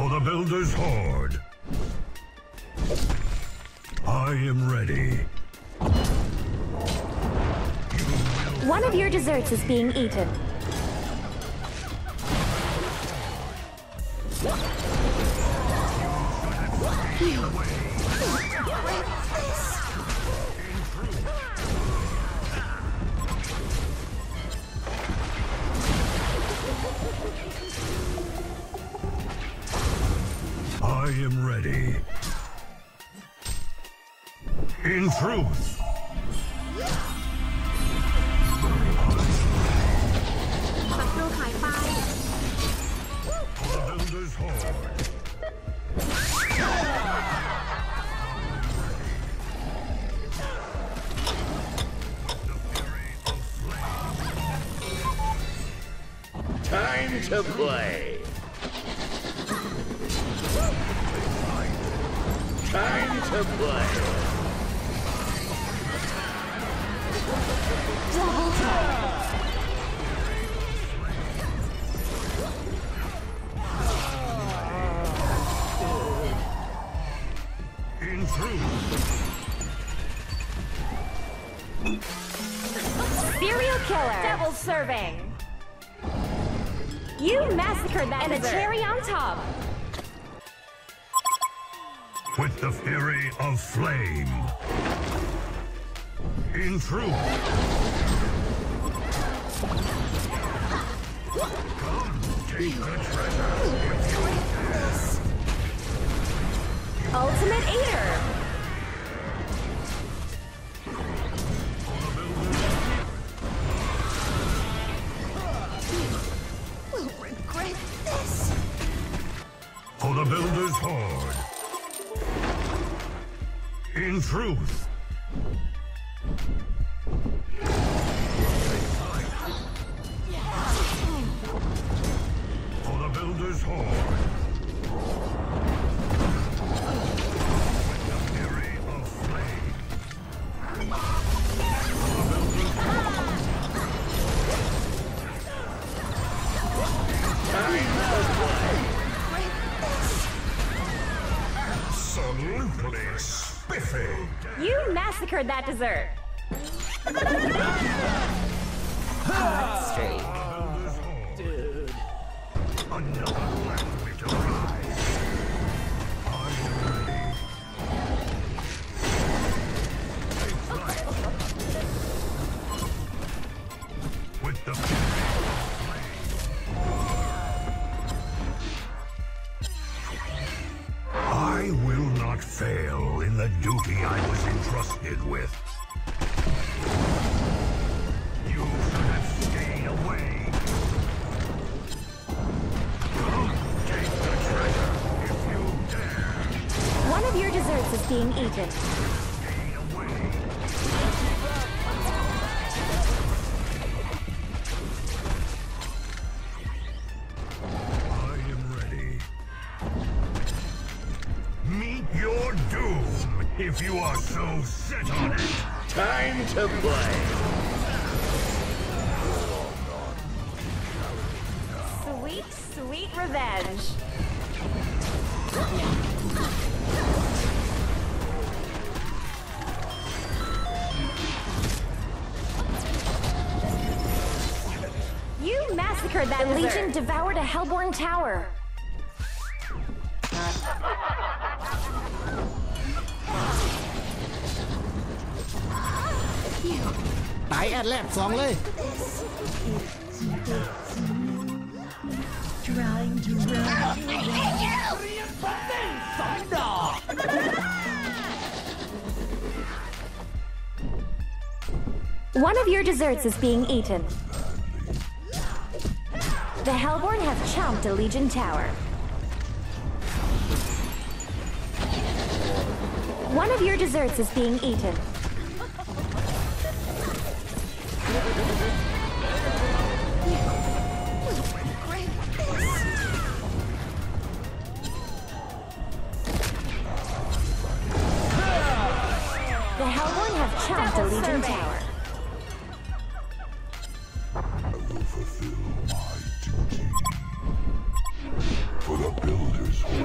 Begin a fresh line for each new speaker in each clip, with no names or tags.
For the Builder's Horde. I am ready.
One of your desserts is being eaten.
I am ready. In truth. For the Builder's Horde.
Time to play. Time to play.
Double tap.
In truth.
Serial killer. Double serving. You massacred that and dessert. A cherry on top.
With the fury of flame. In truth. Come, take the treasure.
Ultimate Eater.
We'll regret this.
For the Builder's Horde. In truth. For the Builder's Horde. With the fury of flame. For the Builder's Horde. Absolutely spiffy.
You massacred that dessert. Hot streak.
Dude. Another language to rise. I am ready. Take flight. With the fury of flame. I will not fail in the duty I was entrusted with. You should have stayed away. Come, take the treasure if you dare.
One of your desserts is being eaten.
Stay away. I am ready. Meet your doom if you are so set on it.
Time to play.
Sweet, sweet revenge. You massacred that dessert. Legion devoured a Hellborn tower.
Tải Atlas 2 เลย
Trying to run.
One of your desserts is being eaten. The Hellborn have chomped a Legion tower. One of your desserts is being eaten. The Hellborn have chomped a Legion tower.
I will fulfill my duty. For the Builder's Horde.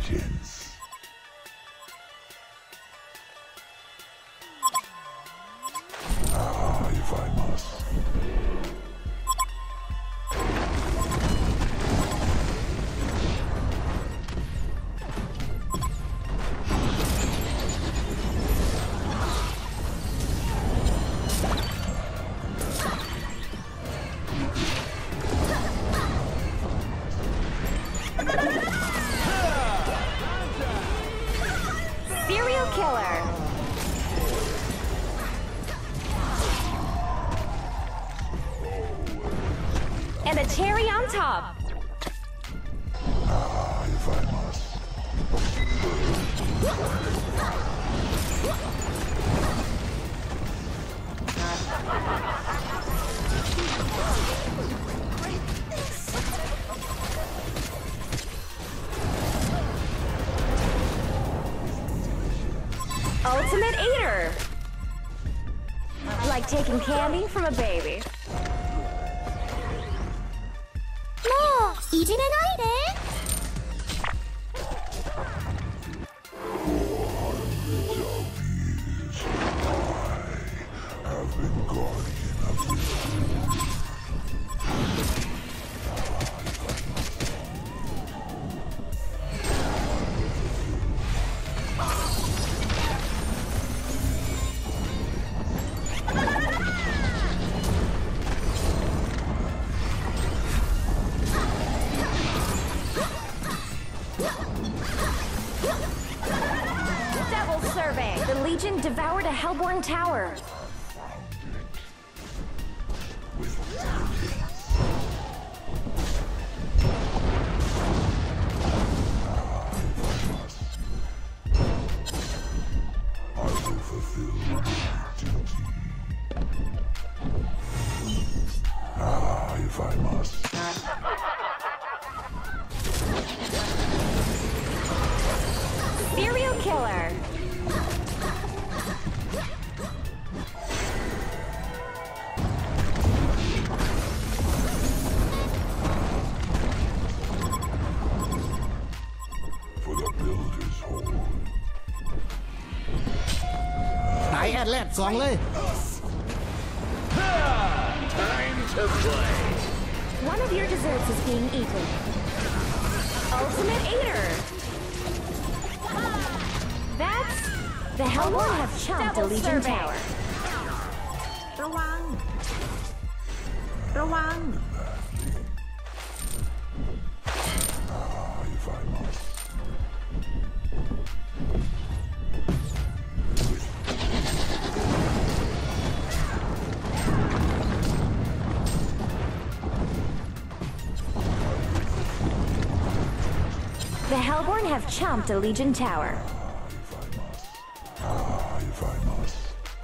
vengeance. If I must.
Serial killer. And a cherry on top.
If I must.
Ultimate eater. Like taking candy from a baby.
もういじめないで
I've been guardian of this.
Devil survey. The Legion devoured a Hellborn tower.
I will fulfill my duty. If I must.
Serial killer.
For the builder's hole.
ตายแอดแลด2เลย
Time to play.
One of your desserts is being eaten. Ultimate eater. That's the Hellborn have chomped a Legion tower.
ระวัง ระวัง
If I must.
The Hellborn have chomped a Legion tower.
If I must.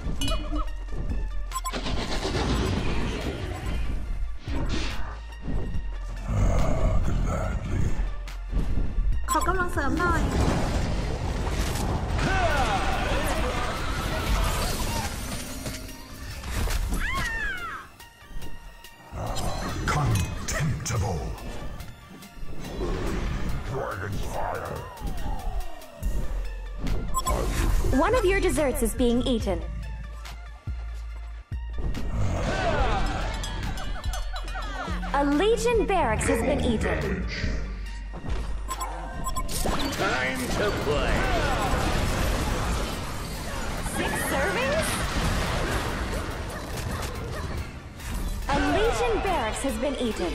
Gladly.
ขอกำลังเสริมหน่อย
Contemptible. Dragon's fire.
One of your desserts is being eaten. A Legion barracks has been eaten.
Time to play.
6 servings? A Legion barracks has been eaten.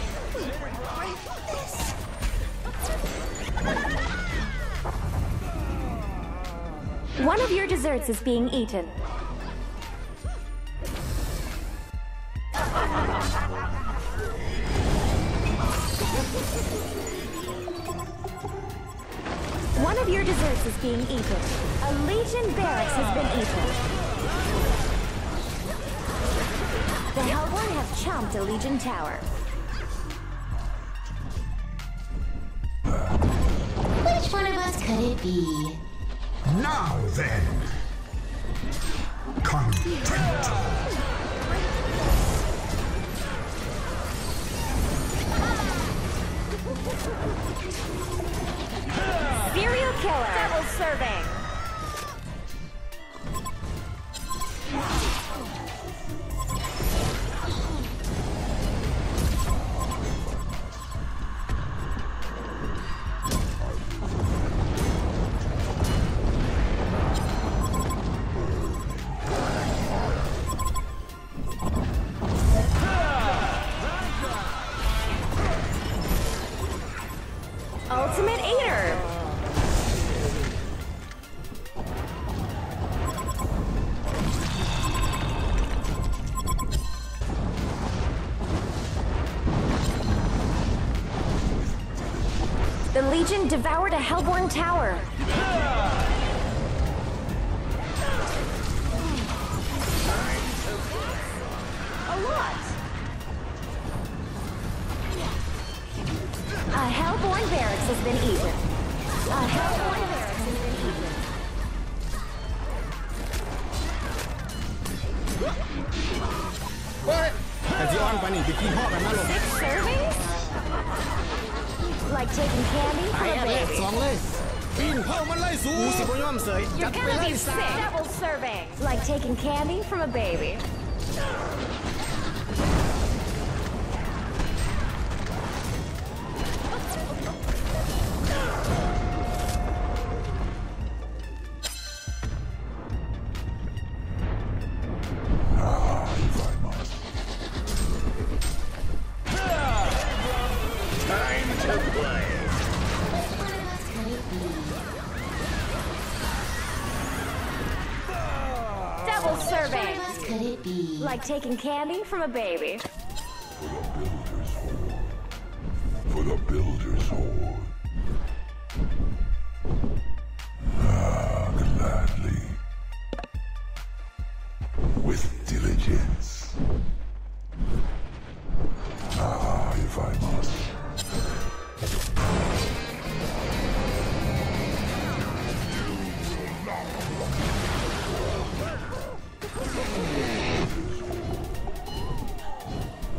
One of your desserts is being eaten. One of your desserts is being eaten. A Legion barracks has been eaten. The Hellborn have chomped a Legion tower.
Which one of us could it be?
Now then. Contemptible.
killer. Double serving. Ultimate Eater. The Legion devoured a Hellborn tower. A lot. A Hellborn barracks has been eaten. A Hellborn barracks has been eaten.
What? แต่ที่อ้อนไปนี่ไปกินพ่อกันนะลง
6 servings? Like taking candy
ตาย
from
อั
a
นแรก
baby.
สองเลยปีนเพิ่มมันเลยสูกูสิบย่อมเสยจัด
You're
ไป
gonna
เลย
be
สา
sick. Double serving. Like taking candy from a baby.
Time to play.
Double serving.
Which one of us could it be?
Like taking candy from a baby.
For the Builder's Horde. Ah, gladly. With diligence. Ah, if I must.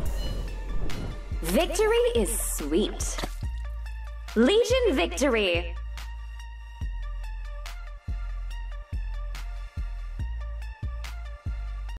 Victory is sweet. Legion victory.